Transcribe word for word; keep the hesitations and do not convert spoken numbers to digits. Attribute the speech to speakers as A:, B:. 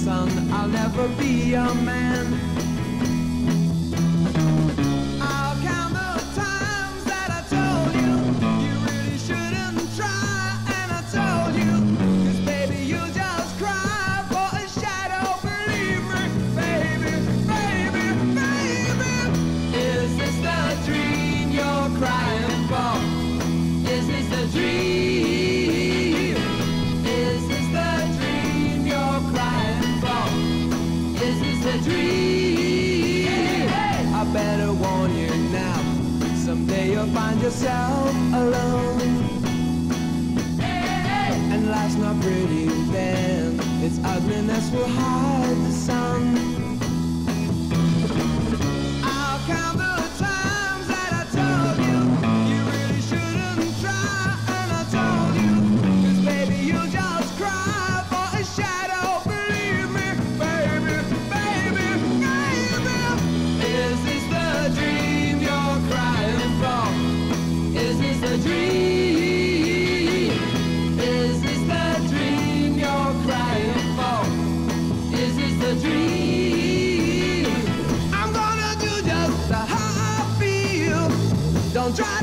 A: son, I'll never be a man. I'll count the times that I told you you really shouldn't try, and I told you, 'cause baby you just cry for a shadow. Believe me, baby, baby, baby. Is this the dream you're crying for? Is this the dream? Is this the dream you're crying for? Is this the dream? I better warn you now, someday you'll find yourself alone. And life's not pretty then, its ugliness will hide the sun. I'll count the times that I told you you really shouldn't try, and I told you, 'cause baby you just cry for a shadow. Believe me, baby, baby, baby. Is this the dream you're crying for? Is this the dream? Is this the dream you're crying for? Is this the dream? I'm gonna do just how I feel. Don't try